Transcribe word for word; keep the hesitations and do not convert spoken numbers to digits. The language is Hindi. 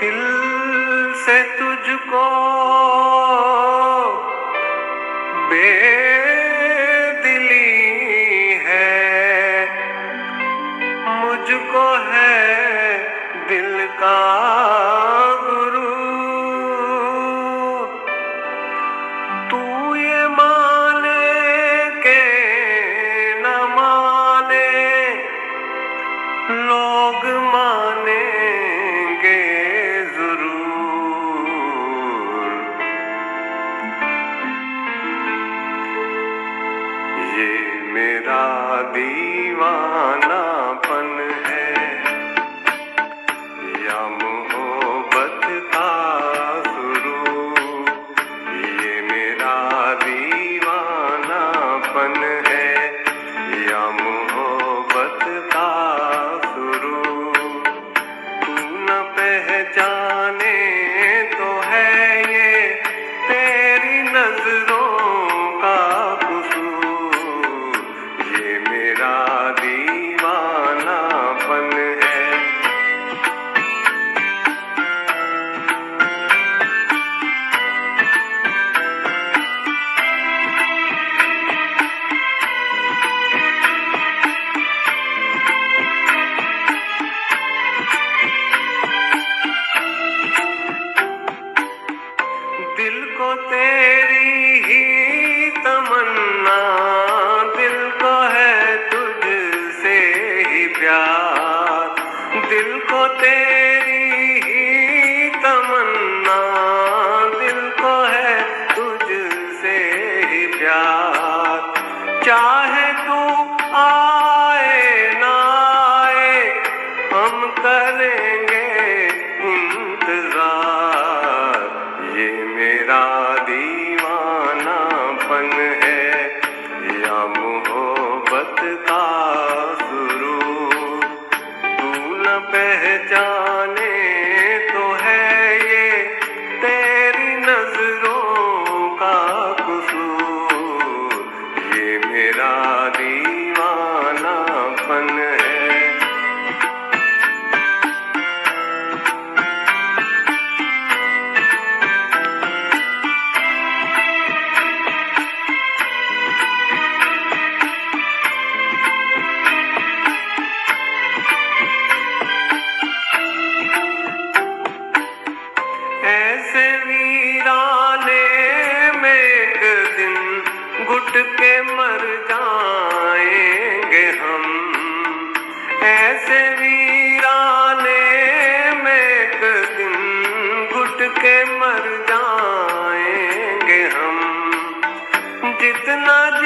दिल से तुझको बेदिली है, मुझको है दिल का गुरु। तू ये माने के न माने, लोग मानेंगे जरूर। ये मेरा दीवानापन है या मोहब्बत का सुरूर। ये मेरा दीवानापन है या मोहब्बत का सुरूर। तू न पहचाने तो है ये तेरी नजरों का कसूर। ये मेरा दीवानापन है। दिल को तेरी ही तमन्ना, दिल को है तुझसे ही प्यार। दिल को तेरी ही तमन्ना, दिल को है तुझसे ही प्यार। चाहे तू आए ना आए, हम करेंगे इंतजार। ये मेरा दीवानापन है या मोहब्बत का सुरूर। तू न पहचाने तो है ये तेरी नजरों का कसूर। ये मेरा दीवानापन है। ऐसे वीराने में एक दिन घुट के मर जाएंगे हम। ऐसे वीराने में एक दिन घुट के मर जाएंगे हम। जितना